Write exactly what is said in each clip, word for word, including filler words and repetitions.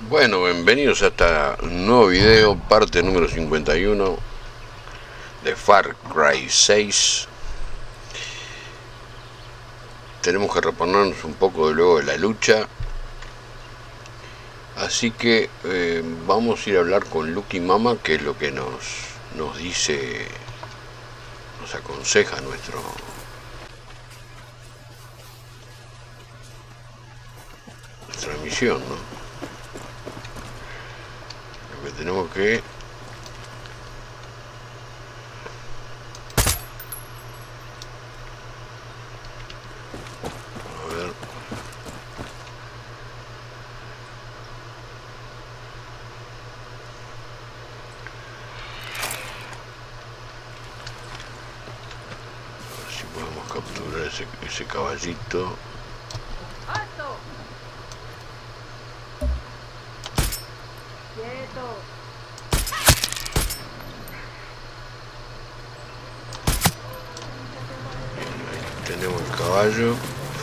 Bueno, bienvenidos a este nuevo video, parte número cincuenta y uno de Far Cry seis. Tenemos que reponernos un poco de luego de la lucha, así que eh, vamos a ir a hablar con Lucky Mama, que es lo que nos, nos dice, nos aconseja nuestro nuestra misión, ¿no? Lo que tenemos que a ver, a ver si podemos capturar ese, ese caballito. ¡Alto! ¡Quieto! Tenemos el caballo.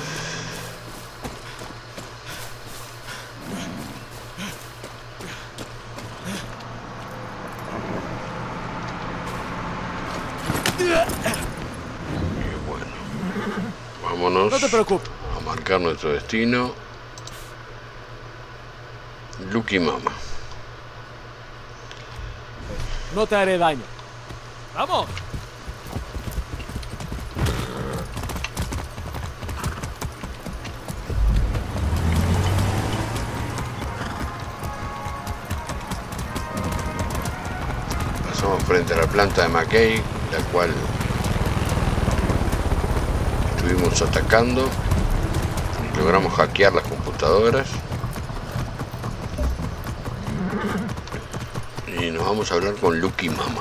Y bueno, vámonos. No te preocupes. A marcar nuestro destino. Lucky Mama. No te haré daño. ¡Vamos! Pasamos frente a la planta de McKay, la cual estuvimos atacando. Logramos hackear las computadoras. Y nos vamos a hablar con Lucky Mama.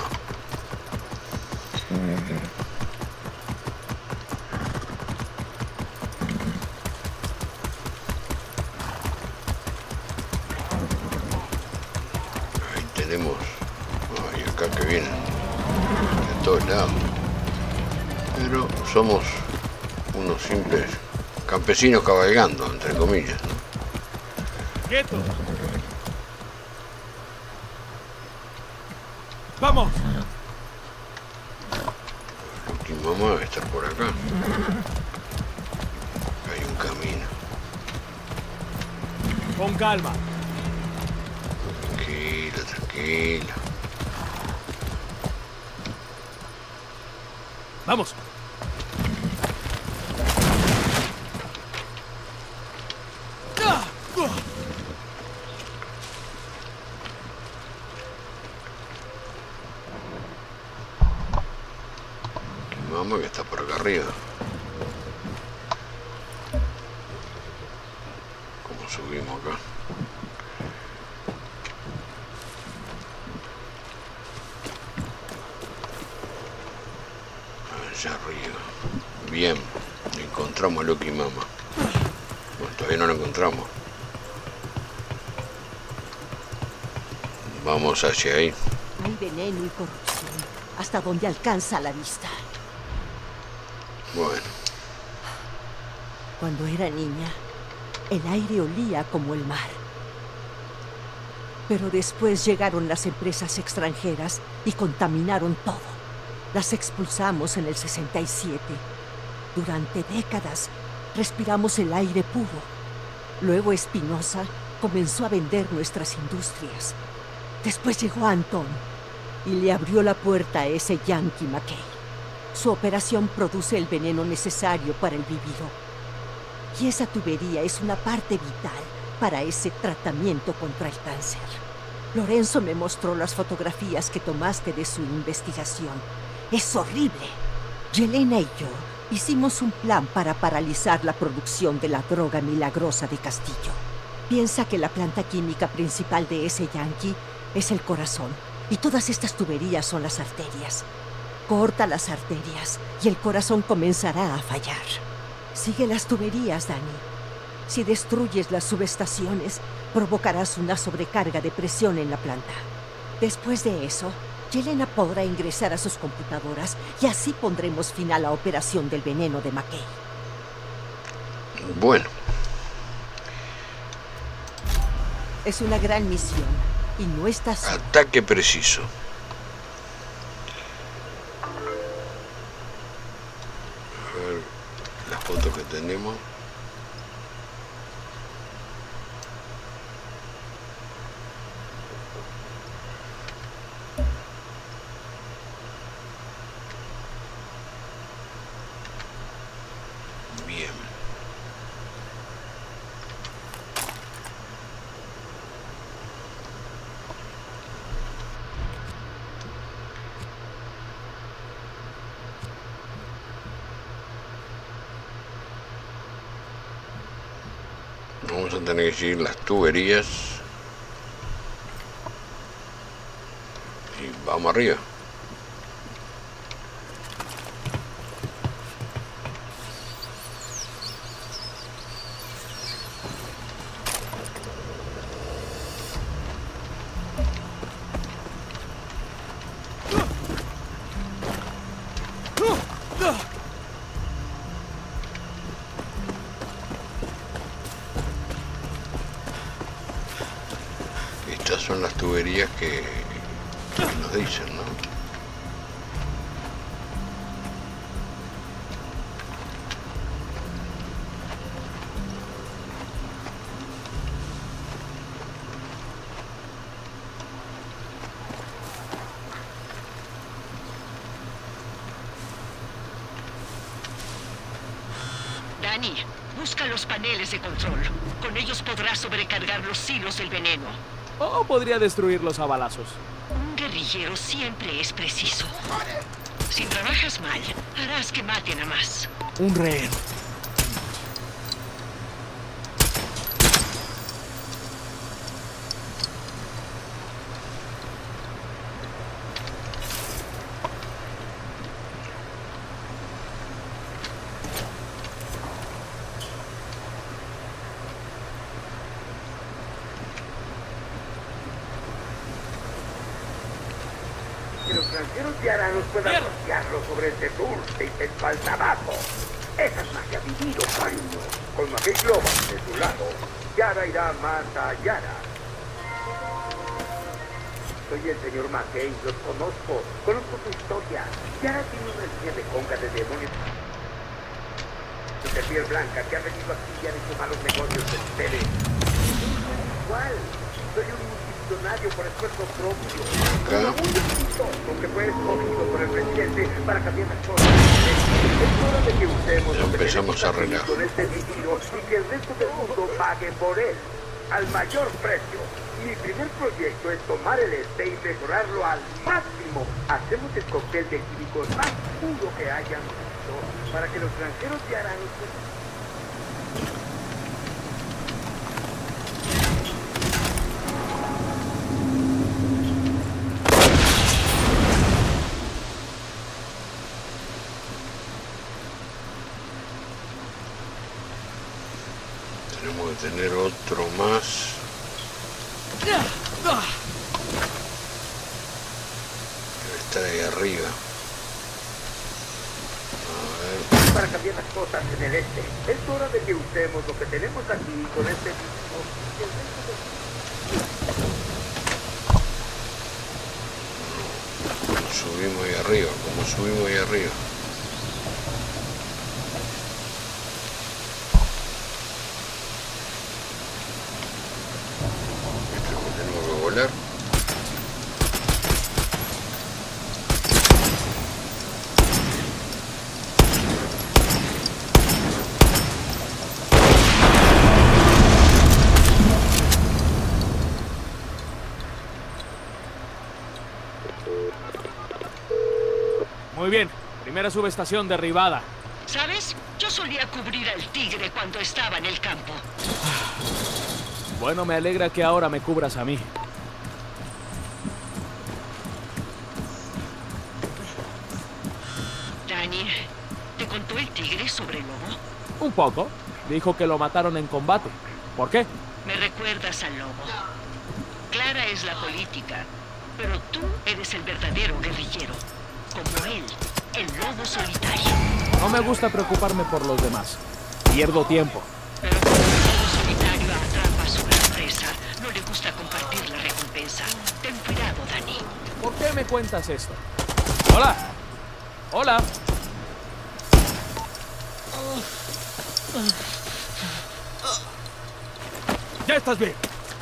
Ahí tenemos. Ay, acá que vienen de todos lados. Pero somos unos simples campesinos cabalgando, entre comillas, ¿no? ¡Quieto! ¡Vamos! Lucky Mama debe estar por acá. Hay un camino. Con calma. Tranquila, tranquila. ¡Vamos! Mama que está por acá arriba. ¿Cómo subimos acá? Allá arriba. Bien, encontramos a Lucky Mama. Bueno, todavía no lo encontramos. Vamos hacia ahí. Hay veneno y corrupción hasta donde alcanza la vista. Bueno, Cuando era niña, el aire olía como el mar. Pero después llegaron las empresas extranjeras y contaminaron todo. Las expulsamos en el sesenta y siete. Durante décadas respiramos el aire puro. Luego Espinosa comenzó a vender nuestras industrias. Después llegó Anton y le abrió la puerta a ese Yankee McKay. Su operación produce el veneno necesario para el vivido. Y esa tubería es una parte vital para ese tratamiento contra el cáncer. Lorenzo me mostró las fotografías que tomaste de su investigación. Es horrible. Yelena y yo hicimos un plan para paralizar la producción de la droga milagrosa de Castillo. Piensa que la planta química principal de ese Yankee es el corazón. Y todas estas tuberías son las arterias. Corta las arterias y el corazón comenzará a fallar. Sigue las tuberías, Dani. Si destruyes las subestaciones, provocarás una sobrecarga de presión en la planta. Después de eso, Yelena podrá ingresar a sus computadoras y así pondremos fin a la operación del veneno de McKay. bueno. Es una gran misión y no estás solo. Ataque preciso. A ver las fotos que tenemos. Bien. Vamos a tener que seguir las tuberías y vamos arriba. Estas son las tuberías que, que nos dicen, ¿no? Dani, busca los paneles de control. Con ellos podrás sobrecargar los hilos del veneno. O podría destruirlos a balazos. Un guerrillero siempre es preciso. Si trabajas mal, harás que maten a más. Un rehén. Que los granjeros diaranos puedan rociarlo sobre este dulce y sensual tabaco. Esa es magia vivido, cariño. Con Magia Global de su lado, Yara irá más a Yara. Soy el señor McKay, los conozco, conozco su historia. Yara tiene una línea de conga de demonios de piel blanca que ha venido aquí y ha hecho malos negocios de ustedes. Igual, soy un multimillonario por esfuerzo propio. Uno muy exitoso que fue escogido por el presidente para cambiar las cosas. Es hora de que usemos Ya empezamos a arreglar con este destino y que el resto del mundo pague por él al mayor precio. Mi primer proyecto es tomar el este y mejorarlo al máximo. Hacemos el cóctel de químicos más puro que hayan visto para que los granjeros de Aranos... Tenemos que tener otro más. Está ahí arriba. A ver. Para cambiar las cosas en el este. Es hora de que usemos lo que tenemos aquí con este mismo. Y el resto de... Como subimos ahí arriba, como subimos ahí arriba. Esto es lo que tenemos que volar. Muy bien. Primera subestación derribada. ¿Sabes? Yo solía cubrir al tigre cuando estaba en el campo. Bueno, me alegra que ahora me cubras a mí. Dani, ¿te contó el tigre sobre el lobo? Un poco. Dijo que lo mataron en combate. ¿Por qué? Me recuerdas al lobo. Clara es la política, pero tú eres el verdadero guerrillero. Como él, el lobo solitario. No me gusta preocuparme por los demás. Pierdo tiempo. Pero cuando el lobo solitario atrapa a su gran presa, no le gusta cuentas esto? ¡Hola! ¡Hola! ¡Ya estás bien!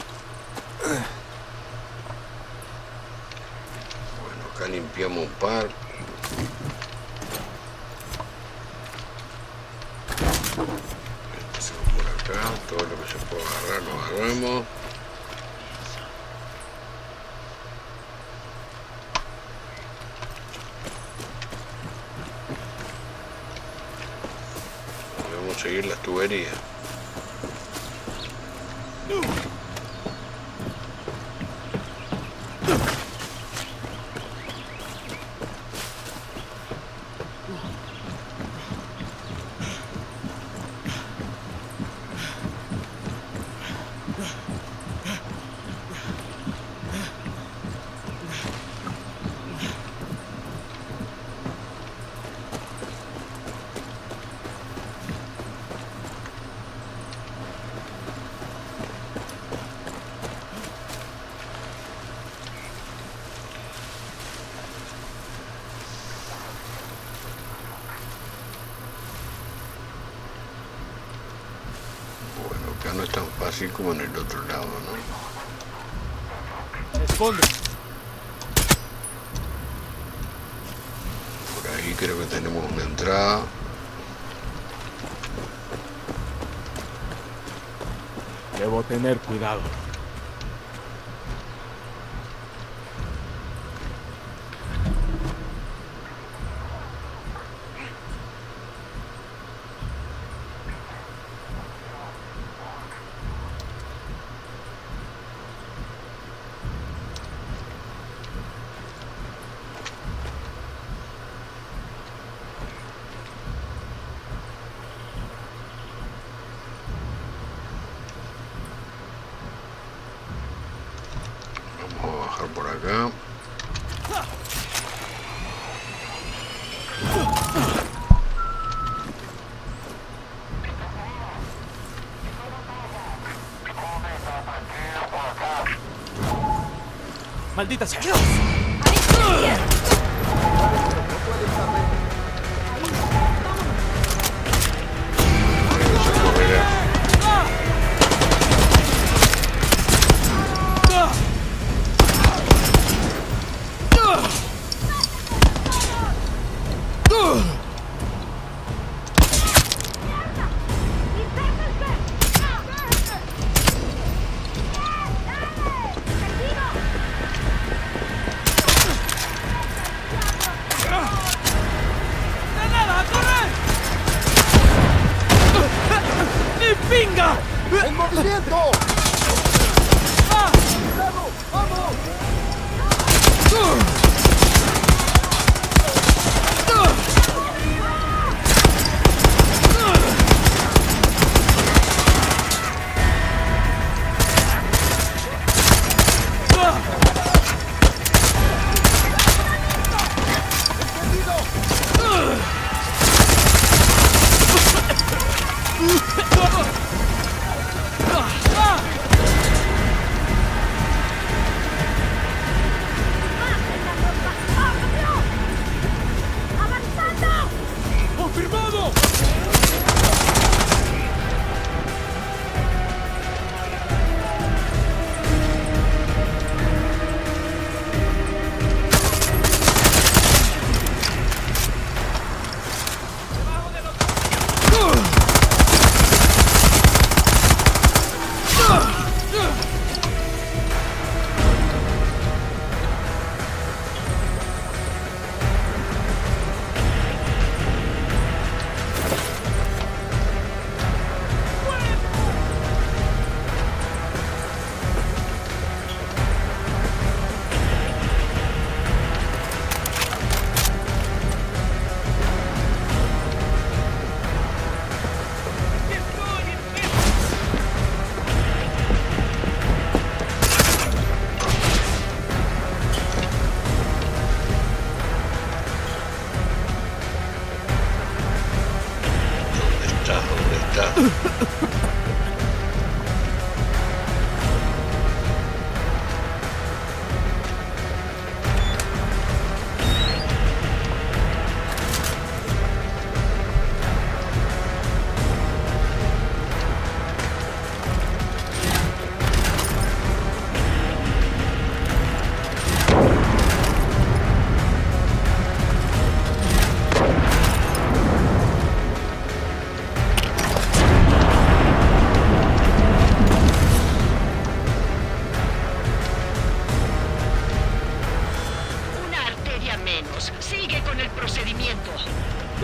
Bueno, acá limpiamos un par. Empezamos por acá. Todo lo que se puede agarrar lo agarramos. Vamos a seguir las tuberías. Acá no es tan fácil como en el otro lado, ¿no? Esconde. Por ahí creo que tenemos una entrada. Debo tener cuidado. Por acá. Maldita sea. ¡En movimiento! ¡Ah! ¡Vamos! ¡Vamos! ¡Ah!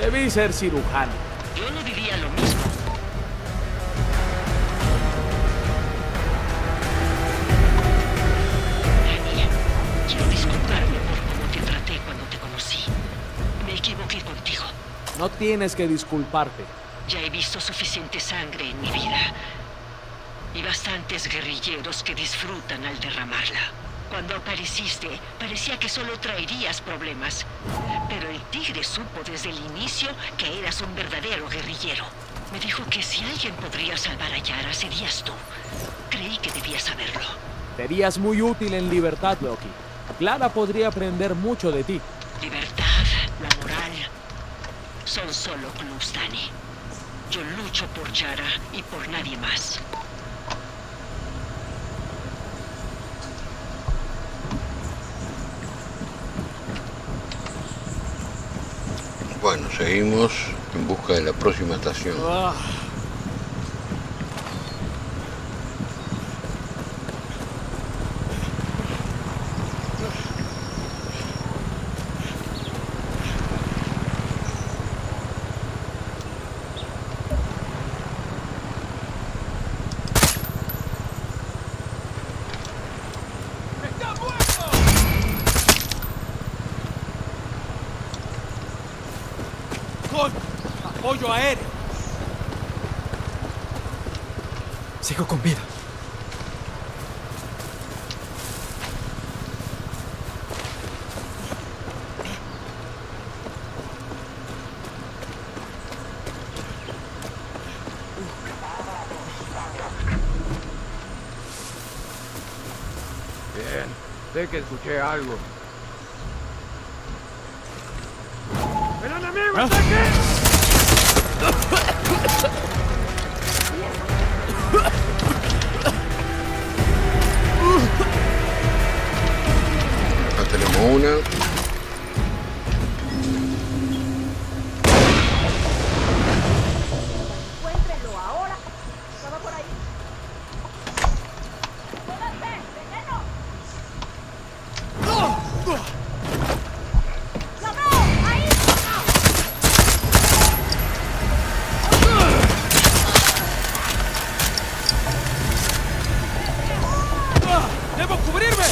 Debí ser cirujano. Yo no diría lo mismo. Dani, quiero disculparme por cómo te traté cuando te conocí. Me equivoqué contigo. No tienes que disculparte. Ya he visto suficiente sangre en mi vida. Y bastantes guerrilleros que disfrutan al derramarla. Cuando apareciste, parecía que solo traerías problemas. Pero el tigre supo desde el inicio que eras un verdadero guerrillero. Me dijo que si alguien podría salvar a Yara, serías tú. Creí que debías saberlo. Serías muy útil en libertad, Loki. Clara podría aprender mucho de ti. Libertad, la moral, son solo clubs, Dani. Yo lucho por Yara y por nadie más. Bueno, seguimos en busca de la próxima estación. Ah. Apoyo aéreo. Sigo con vida. Bien, sé que escuché algo. ¡El enemigo está aquí! Acá tenemos una. Encuéntrenlo ahora. Estaba por ahí. ¡Jódate! ¡Veneno! ¡Lo veo! ¡Ahí! ¡Debo cubrirme!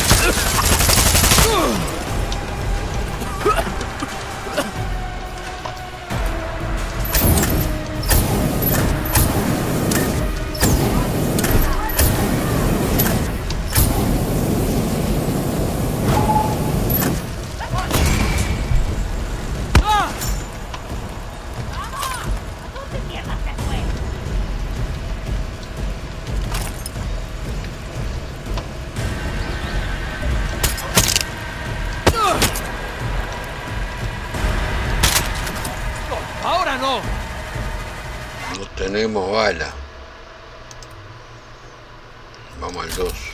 ¡Ahora no! No tenemos bala. Vamos al dos.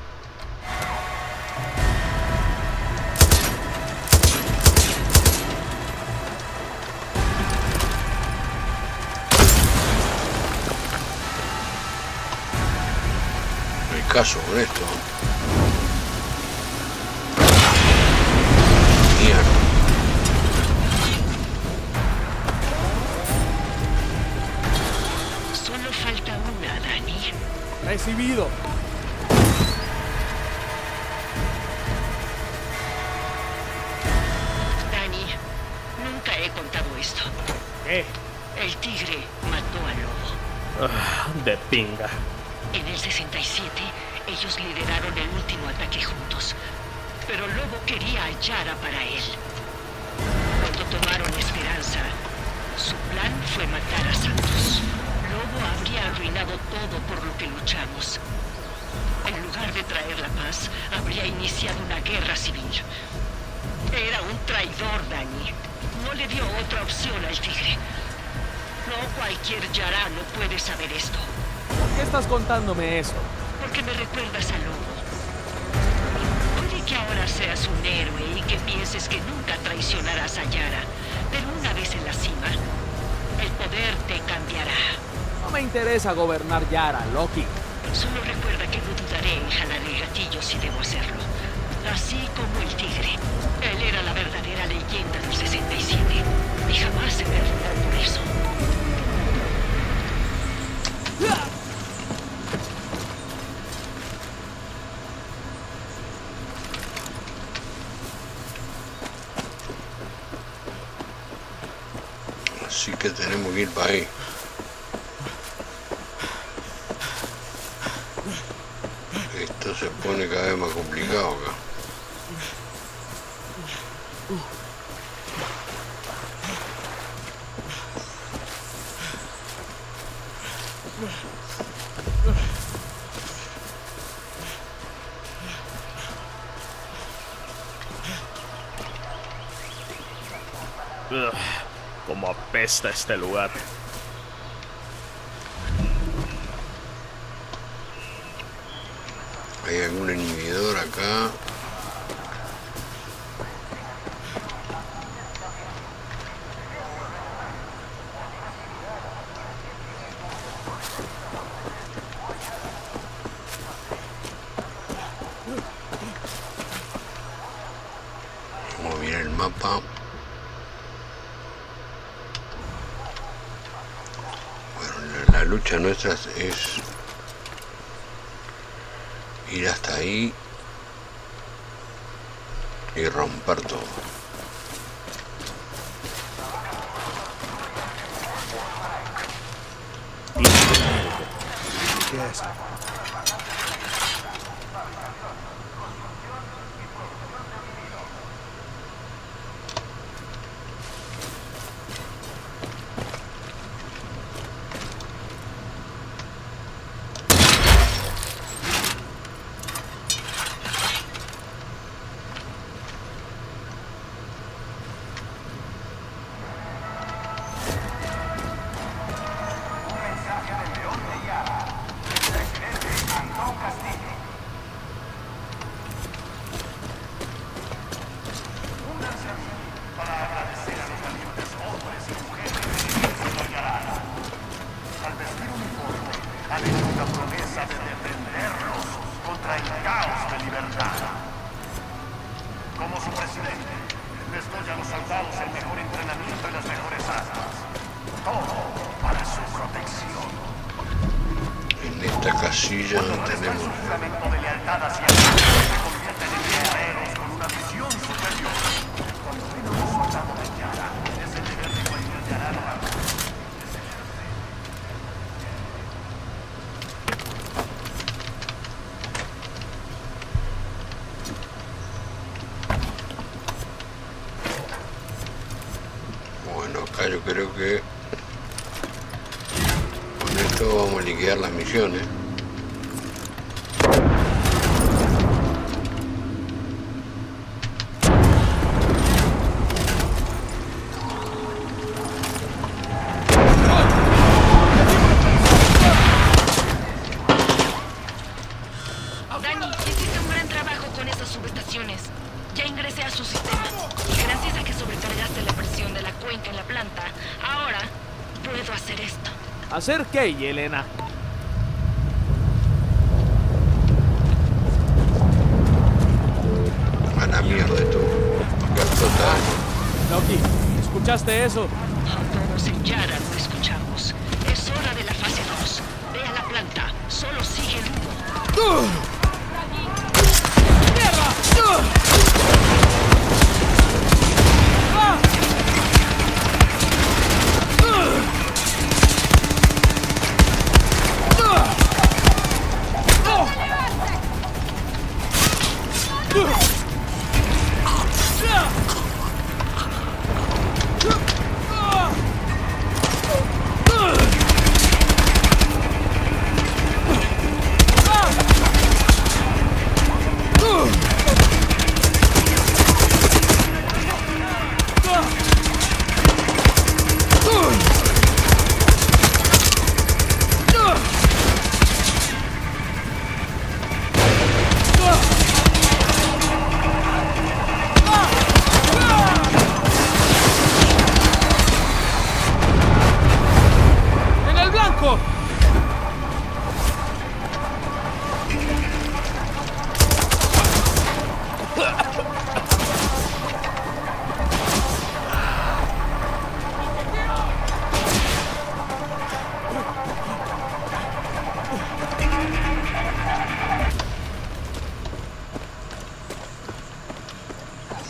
No hay caso con esto. Mierda. Solo falta una, Dani. Recibido. Dani, nunca he contado esto. ¿Qué? El tigre mató al lobo. Ah, de pinga. En el sesenta y siete, ellos lideraron el último ataque juntos. Pero Lobo quería a Yara para él. Cuando tomaron Esperanza, su plan fue matar a Santos. Lobo habría arruinado todo por lo que luchamos. En lugar de traer la paz, habría iniciado una guerra civil. Era un traidor, Dani. No le dio otra opción al tigre. No cualquier yarano puede saber esto. ¿Por qué estás contándome esto? Porque me recuerdas a Lobo. Puede que ahora seas un héroe y que pienses que nunca traicionarás a Yara. Pero una vez en la cima, el poder te cambiará. No me interesa gobernar Yara, Loki. Solo recuerda que no dudaré en jalar el gatillo si debo hacerlo. Así como el tigre. Él era la verdadera leyenda del sesenta y siete. Y jamás se perdonó por eso. Así que tenemos que ir para ahí. Esto se pone cada vez más complicado acá. Ugh, como apesta este lugar. ¿Hay algún inhibidor acá? Vamos a mirar el mapa. Bueno, la, la lucha nuestra es ir hasta ahí y romper todo. ¿Qué es? En esta casilla no tenemos. Bueno, acá yo creo que con esto vamos a liquidar las misiones. Dani, hiciste un gran trabajo con esas subestaciones. Ya ingresé a su sistema. Y gracias a que sobrecargaste la presión de la cuenca en la planta, ahora puedo hacer esto. ¿Hacer qué, Yelena? A la mierda tú. Acá explota. Loki, ¿escuchaste eso? Todos en Yara lo escuchamos. Es hora de la fase dos. Ve a la planta. Solo sigue el humo.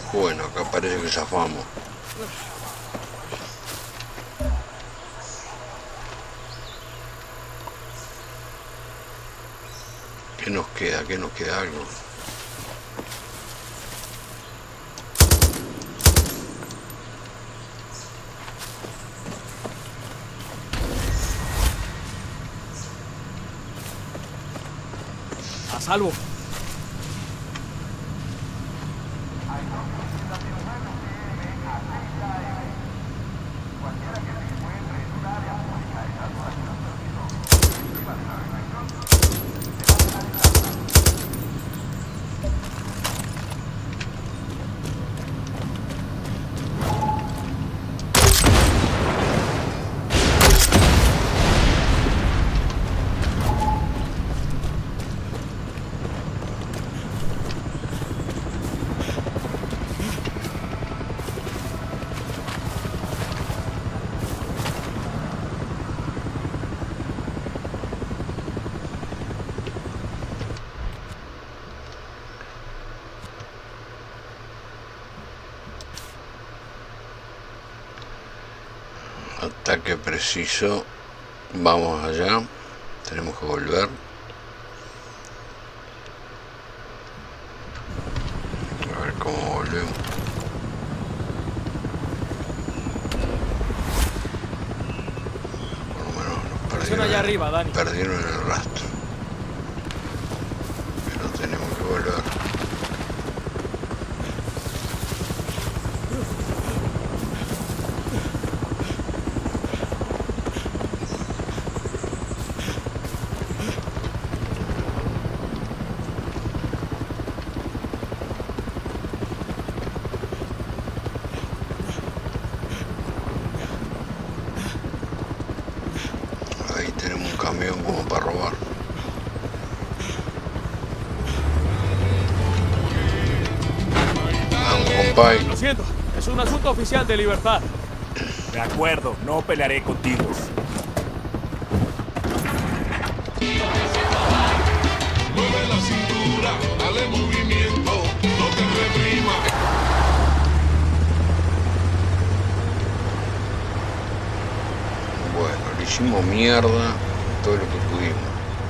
Bueno, acá parece que zafamos. ¿Qué nos queda? ¿Qué nos queda algo? A salvo. Ataque preciso. Vamos allá. Tenemos que volver. A ver cómo volvemos. Por lo menos nos perdieron, allá arriba, Dani. Perdieron el rastro. Pero tenemos que volver. Como para robar. Vamos, compay. Lo siento, es un asunto oficial de libertad. De acuerdo, no pelearé contigo. Mueve la cintura, dale movimiento, no te reprimas. Bueno, le hicimos mierda todo lo que pudimos.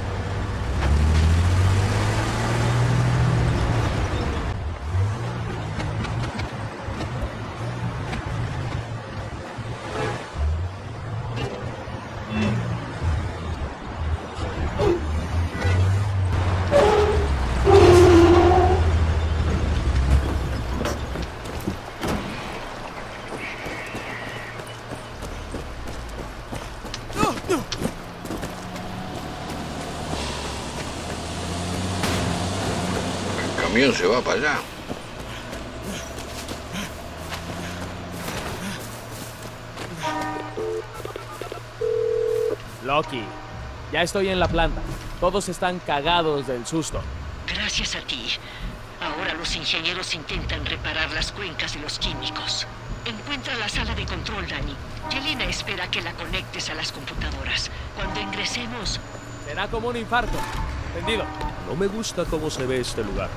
El camión se va para allá. Loki, ya estoy en la planta. Todos están cagados del susto. Gracias a ti. Ahora los ingenieros intentan reparar las cuencas de los químicos. Encuentra la sala de control, Dani. Yelena espera que la conectes a las computadoras. Cuando ingresemos... Será como un infarto. Entendido. No me gusta cómo se ve este lugar.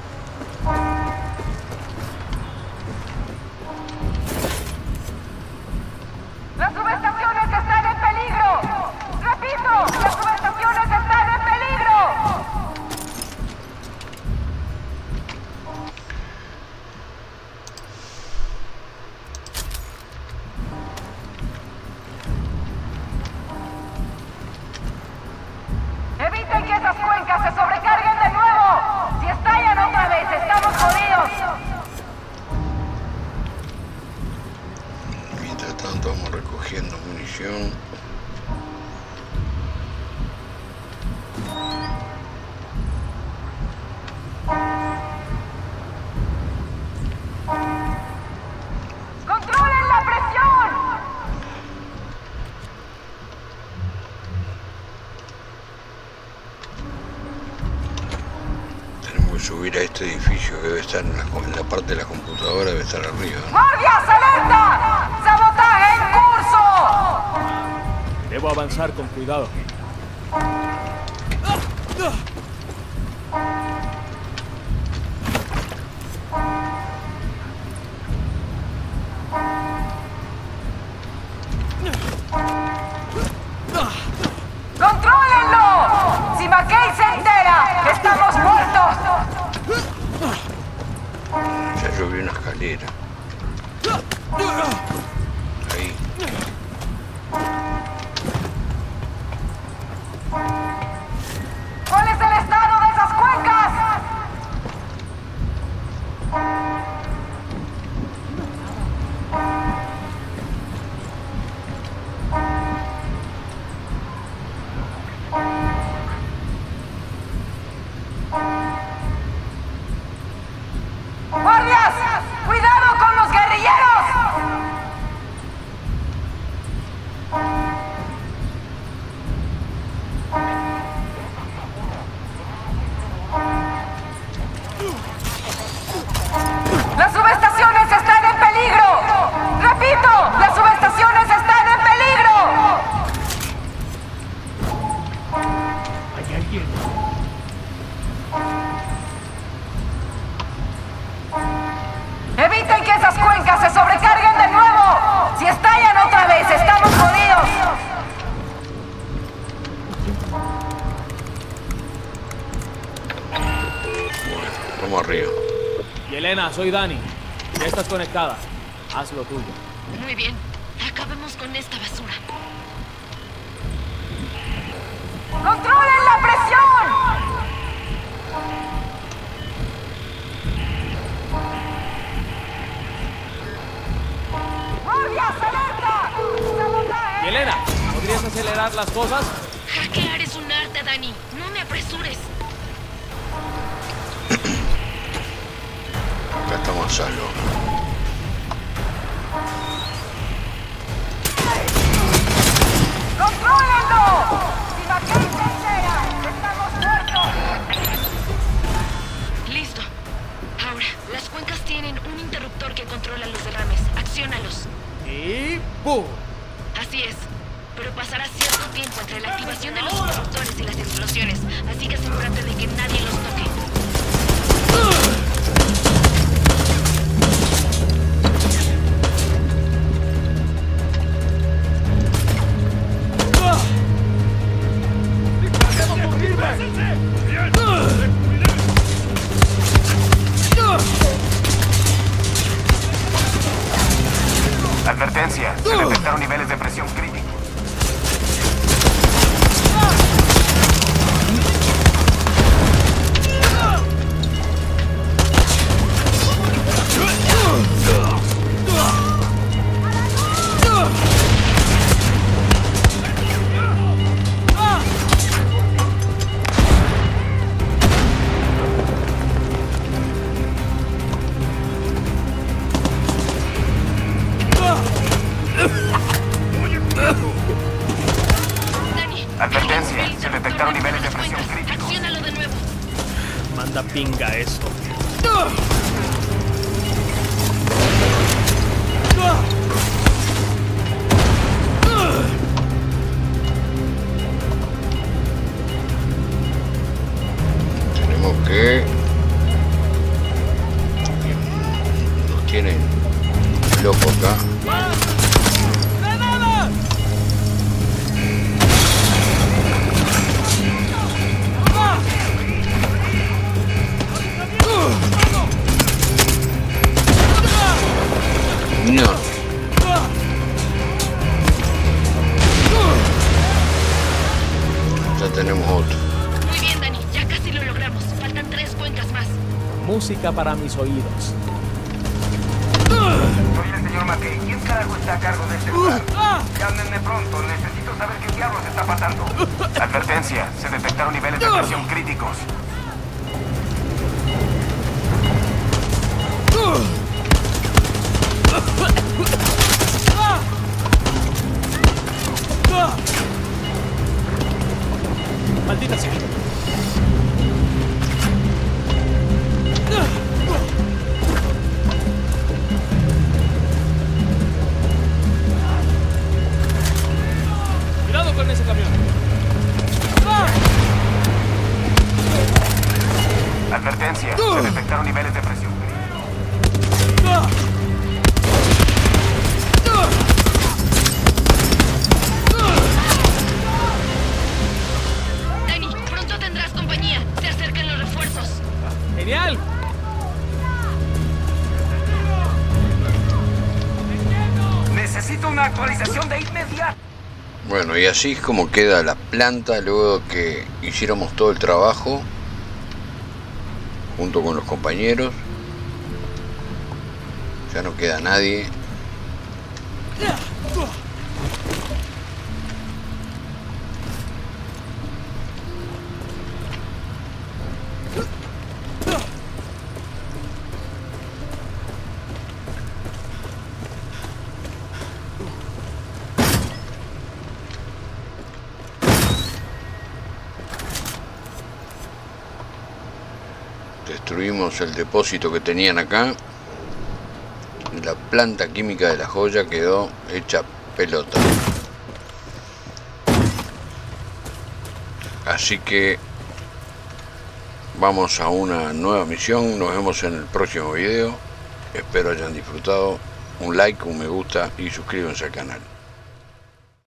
¡Las subestaciones están en peligro! ¡Repito! ¡Las subestaciones están en peligro! ¡Eviten que esas cuencas se sobrecarguen de nuevo! ¡Si estallan otra vez, estamos jodidos! Mientras tanto vamos recogiendo munición. ¡Controlen la presión! Tenemos que subir a este edificio que debe estar en la, en la parte de la computadora, debe estar arriba, ¿no? ¡Guardias, alerta! ¡Sabotaje en curso! Debo avanzar con cuidado. Vamos arriba. Yelena, soy Dani. Ya estás conectada. Haz lo tuyo. Muy bien. Acabemos con esta basura. ¡Controlen la presión! ¡Guardias, alerta! ¡Sabotaje! Yelena, ¿podrías acelerar las cosas? Hackear es un arte, Dani. No me apresures. Acá estamos a salvo. ¡Contrólenlo! ¡Si Mackay se entera, estamos muertos! Listo. Ahora, las cuencas tienen un interruptor que controla los derrames. Acciónalos. Y ¡pum! Así es. Pero pasará cierto tiempo entre la activación de los interruptores y las explosiones. Así que asegúrate de que nadie los toque. Advertencia, se detectaron niveles de presión críticos. Advertencia, se detectaron niveles de presión críticos. Acciónalo de nuevo. Manda pinga esto. Tenemos que... Nos tienen loco acá. No. Ya tenemos otro. Muy bien, Dani. Ya casi lo logramos. Faltan tres cuencas más. Música para mis oídos. Soy el señor Mackay. ¿Quién carajo está a cargo de este lugar? Llámenme pronto. Necesito saber qué diablos está pasando. Advertencia, se detectaron niveles de presión críticos. Maldita sea. Cuidado con ese camión. Advertencia, se detectaron niveles de presión críticos. Dani, pronto tendrás compañía. Se acercan los refuerzos. ¡Genial! Necesito una actualización de inmediato. Bueno, y así es como queda la planta luego que hiciéramos todo el trabajo junto con los compañeros. Ya no queda nadie. Destruimos el depósito que tenían acá. La planta química de la joya quedó hecha pelota. Así que vamos a una nueva misión. Nos vemos en el próximo video. Espero hayan disfrutado. Un like, un me gusta y suscríbanse al canal.